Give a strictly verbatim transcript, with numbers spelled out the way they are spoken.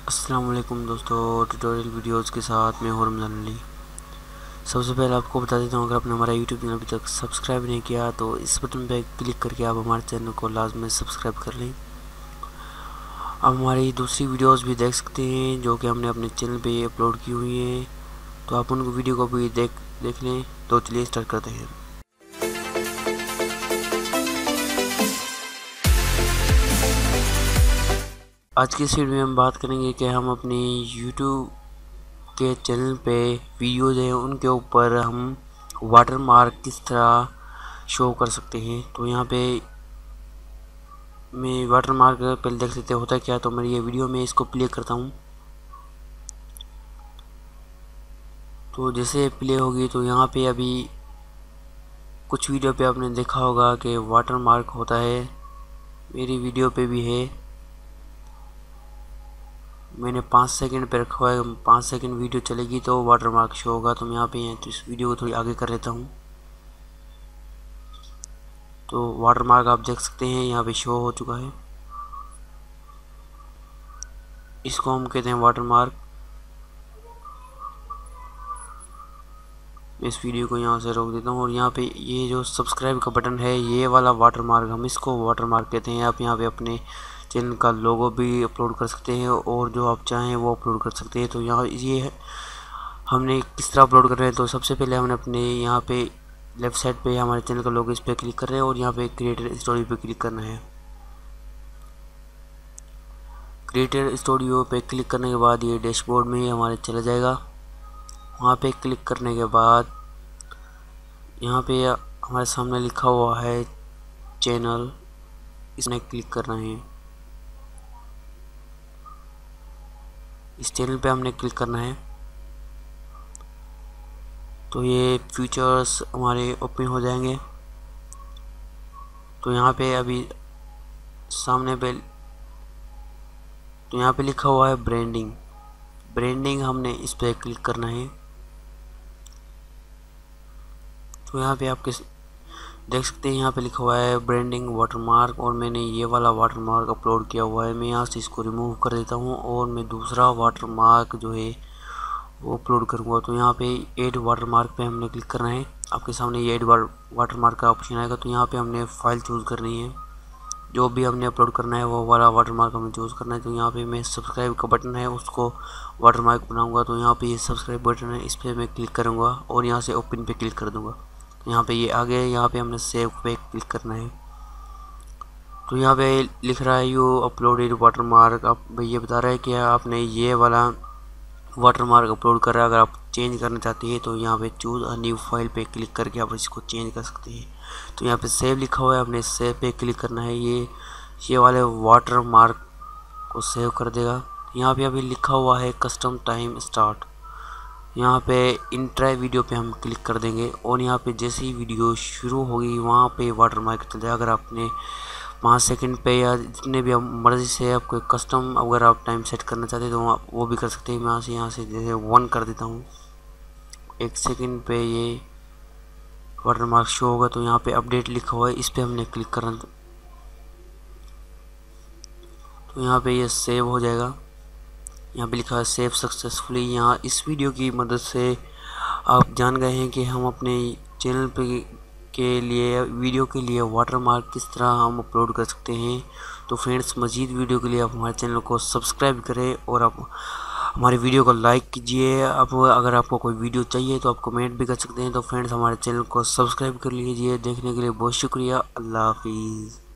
अस्सलाम वालेकुम दोस्तों, ट्यूटोरियल वीडियोस के साथ मैं हूं रमज़ान अली। सबसे पहले आपको बता देता हूं, अगर आपने हमारा यूट्यूब चैनल अभी तक सब्सक्राइब नहीं किया तो इस बटन पे क्लिक करके आप हमारे चैनल को लाजमी सब्सक्राइब कर लें। आप हमारी दूसरी वीडियोस भी देख सकते हैं जो कि हमने अपने चैनल पे अपलोड की हुई हैं, तो आप उन वीडियो को भी देख देख लें। तो चलिए स्टार्ट करते हैं। आज की इस वीडियो में हम बात करेंगे कि हम अपने यूट्यूब के चैनल पे वीडियोज हैं उनके ऊपर हम वाटर मार्क किस तरह शो कर सकते हैं। तो यहाँ पे मैं वाटर मार्क पहले देख सकते होता है क्या। तो मेरी ये वीडियो में इसको प्ले करता हूँ, तो जैसे प्ले होगी तो यहाँ पे अभी कुछ वीडियो पे आपने देखा होगा कि वाटर मार्क होता है। मेरी वीडियो पे भी है, मैंने पाँच सेकंड पे रखा हुआ है। पाँच सेकंड वीडियो चलेगी तो वाटर मार्क शो होगा। तो मैं यहाँ पे हैं तो इस वीडियो को थोड़ी आगे कर लेता हूँ। तो वाटर मार्क आप देख सकते हैं यहाँ पे शो हो चुका है। इसको हम कहते हैं वाटर मार्क। मैं इस वीडियो को यहाँ से रोक देता हूँ और यहाँ पे ये जो सब्सक्राइब का बटन है ये वाला वाटर मार्क, हम इसको वाटर मार्क कहते हैं। आप यहाँ पे अपने चैनल का लोगो भी अपलोड कर सकते हैं और जो आप चाहें वो अपलोड कर सकते हैं। तो यहाँ ये हमने किस तरह अपलोड कर रहे हैं। तो सबसे पहले हमने अपने यहाँ पे लेफ़्ट साइड पे हमारे चैनल का लोगो, इस पर क्लिक कर रहे हैं और यहाँ पे क्रिएटर स्टूडियो पे क्लिक करना है। क्रिएटर स्टूडियो पे क्लिक करने के बाद ये डैशबोर्ड में हमारे चला जाएगा। वहाँ पे क्लिक करने के बाद यहाँ पे हमारे सामने लिखा हुआ है चैनल, इसमें क्लिक करना है। इस चैनल पे हमने क्लिक करना है तो ये फीचर्स हमारे ओपन हो जाएंगे। तो यहाँ पे अभी सामने पे तो यहाँ पे लिखा हुआ है ब्रांडिंग। ब्रांडिंग हमने इस पे क्लिक करना है। तो यहाँ पे आप किस देख सकते हैं यहाँ पे लिखा हुआ है ब्रांडिंग वाटरमार्क, और मैंने ये वाला वाटरमार्क अपलोड किया हुआ है। मैं यहाँ से इसको रिमूव कर देता हूँ और मैं दूसरा वाटरमार्क जो है वो अपलोड करूँगा। तो यहाँ पे ऐड वाटरमार्क पे हमने क्लिक करना है। आपके सामने ये ऐड वाटरमार्क का ऑप्शन आएगा। तो यहाँ पे हमने फाइल चूज़ करनी है, जो भी हमने अपलोड करना है वो वाला वाटरमार्क हमें चूज़ करना है। तो यहाँ पे मैं सब्सक्राइब का बटन है उसको वाटरमार्क बनाऊँगा। तो यहाँ पे ये सब्सक्राइब बटन है, इस पर मैं क्लिक करूँगा और यहाँ से ओपन पे क्लिक कर दूँगा। तो यहाँ पे ये आ गया। यहाँ पे हमने सेव पे क्लिक करना है। तो यहाँ पे लिख रहा है यू अपलोडेड वाटरमार्क। अब ये बता रहा है कि आपने ये वाला वाटरमार्क अपलोड कर रहा है। अगर आप चेंज करना चाहते हैं तो यहाँ पे चूज़ अ न्यू फाइल पे क्लिक करके आप इसको चेंज कर सकते हैं। तो यहाँ पे सेव लिखा हुआ है, आपने सेव पे क्लिक करना है। ये ये वाले वाटरमार्क को सेव कर देगा। यहाँ पे अभी लिखा हुआ है कस्टम टाइम स्टार्ट। यहाँ पे इंट्रा वीडियो पे हम क्लिक कर देंगे और यहाँ पे जैसे ही वीडियो शुरू होगी वहाँ पे वाटरमार्क चल जाएगा। अगर आपने पाँच सेकंड पे या जितने भी आप मर्ज़ी से आपको कस्टम अगर आप टाइम सेट करना चाहते हैं तो आप वो भी कर सकते हैं। मैं यहाँ से यहाँ से जैसे वन कर देता हूँ, एक सेकंड पे ये वाटरमार्क शो होगा। तो यहाँ पे अपडेट लिखा हुआ है, इस पर हमने क्लिक करना। तो यहाँ पे ये सेव हो जाएगा। यहाँ पे लिखा है सेव सक्सेसफुली। यहाँ इस वीडियो की मदद से आप जान गए हैं कि हम अपने चैनल पे के लिए वीडियो के लिए वाटरमार्क किस तरह हम अपलोड कर सकते हैं। तो फ्रेंड्स, मज़ीद वीडियो के लिए आप हमारे चैनल को सब्सक्राइब करें और आप हमारे वीडियो को लाइक कीजिए। अब अगर आपको कोई वीडियो चाहिए तो आप कमेंट भी कर सकते हैं। तो फ्रेंड्स, हमारे चैनल को सब्सक्राइब कर लीजिए। देखने के लिए बहुत शुक्रिया। अल्लाह हाफिज़।